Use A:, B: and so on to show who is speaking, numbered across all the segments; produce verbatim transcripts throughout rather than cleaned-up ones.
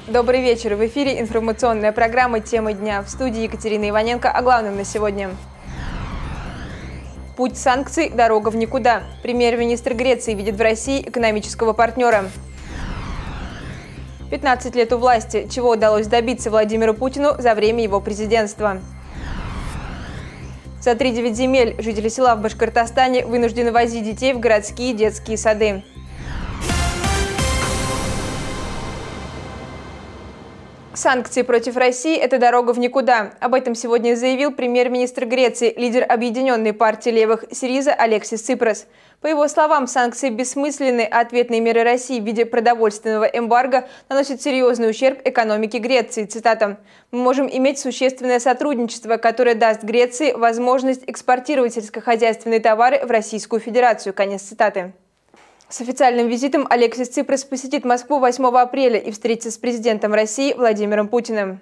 A: Добрый вечер. В эфире информационная программа «Темы дня». В студии Екатерина Иваненко. О главном на сегодня. Путь санкций – дорога в никуда. Премьер-министр Греции видит в России экономического партнера. пятнадцать лет у власти. Чего удалось добиться Владимиру Путину за время его президентства? За три девять земель жители села в Башкортостане вынуждены возить детей в городские детские сады. Санкции против России – это дорога в никуда. Об этом сегодня заявил премьер-министр Греции, лидер объединенной партии левых Сириза Алексис Ципрас. По его словам, санкции бессмысленны, а ответные меры России в виде продовольственного эмбарго наносят серьезный ущерб экономике Греции. Цитата. «Мы можем иметь существенное сотрудничество, которое даст Греции возможность экспортировать сельскохозяйственные товары в Российскую Федерацию». Конец цитаты. С официальным визитом Алексис Ципрас посетит Москву восьмого апреля и встретится с президентом России Владимиром Путиным.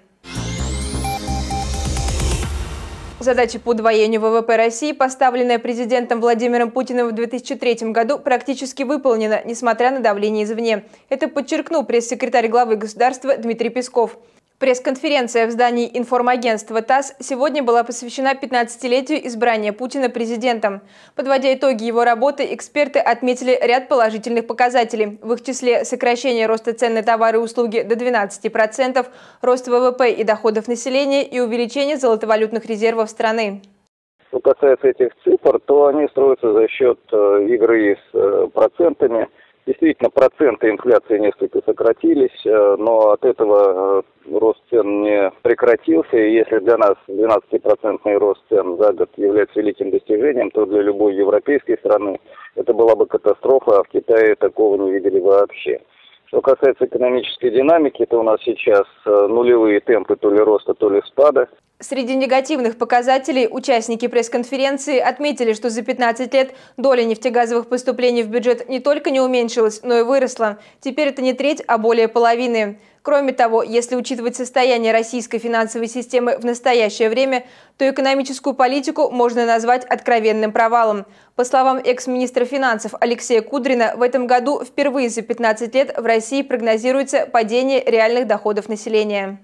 A: Задача по удвоению ВВП России, поставленная президентом Владимиром Путиным в две тысячи третьем году, практически выполнена, несмотря на давление извне. Это подчеркнул пресс-секретарь главы государства Дмитрий Песков. Пресс-конференция в здании информагентства ТАСС сегодня была посвящена пятнадцатилетию избрания Путина президентом. Подводя итоги его работы, эксперты отметили ряд положительных показателей. В их числе сокращение роста цен на товары и услуги до двенадцати процентов, рост ВВП и доходов населения и увеличение золотовалютных резервов страны.
B: Что касается этих цифр, то они строятся за счет игры с процентами. Действительно, проценты инфляции несколько сократились, но от этого рост цен не прекратился. И если для нас двенадцатипроцентный рост цен за год является великим достижением, то для любой европейской страны это была бы катастрофа, а в Китае такого не видели вообще. Что касается экономической динамики, то у нас сейчас нулевые темпы то ли роста, то ли спада.
A: Среди негативных показателей участники пресс-конференции отметили, что за пятнадцать лет доля нефтегазовых поступлений в бюджет не только не уменьшилась, но и выросла. Теперь это не треть, а более половины. Кроме того, если учитывать состояние российской финансовой системы в настоящее время, то экономическую политику можно назвать откровенным провалом. По словам экс-министра финансов Алексея Кудрина, в этом году впервые за пятнадцать лет в России прогнозируется падение реальных доходов населения.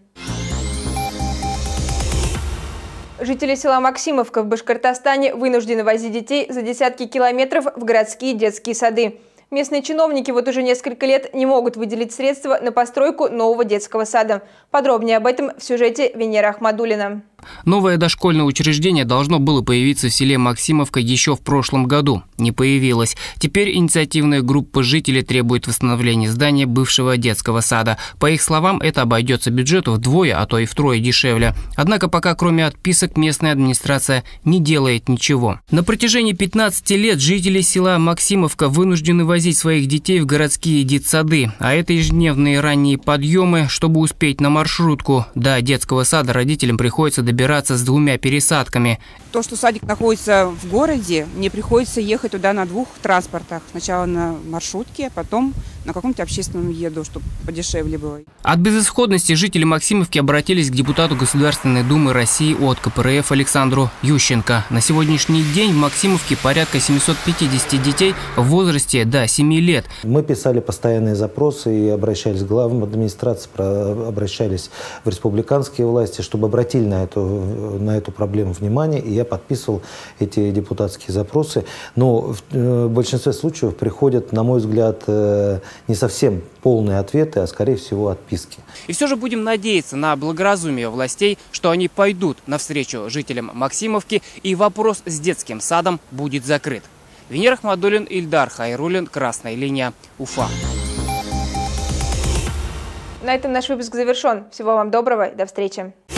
A: Жители села Максимовка в Башкортостане вынуждены возить детей за десятки километров в городские детские сады. Местные чиновники вот уже несколько лет не могут выделить средства на постройку нового детского сада. Подробнее об этом в сюжете Венеры Ахмадуллина.
C: Новое дошкольное учреждение должно было появиться в селе Максимовка еще в прошлом году. Не появилось. Теперь инициативная группа жителей требует восстановления здания бывшего детского сада. По их словам, это обойдется бюджету вдвое, а то и втрое дешевле. Однако пока кроме отписок местная администрация не делает ничего. На протяжении пятнадцати лет жители села Максимовка вынуждены возить своих детей в городские детсады. А это ежедневные ранние подъемы, чтобы успеть на маршрутку. До детского сада родителям приходится добираться с двумя пересадками.
D: То, что садик находится в городе, мне приходится ехать туда на двух транспортах. Сначала на маршрутке, а потом на каком-то общественном еду, чтобы подешевле было.
C: От безысходности жители Максимовки обратились к депутату Государственной Думы России от ка пэ эр эф Александру Ющенко. На сегодняшний день в Максимовке порядка семисот пятидесяти детей в возрасте до семи лет.
E: Мы писали постоянные запросы и обращались к главам администрации, обращались в республиканские власти, чтобы обратили на эту, на эту проблему внимание. И я подписывал эти депутатские запросы. Но в большинстве случаев приходят, на мой взгляд, не совсем полные ответы, а скорее всего отписки.
C: И все же будем надеяться на благоразумие властей, что они пойдут навстречу жителям Максимовки и вопрос с детским садом будет закрыт. Венера Ахмадуллин, Ильдар Хайруллин, Красная линия, Уфа.
A: На этом наш выпуск завершен. Всего вам доброго и до встречи.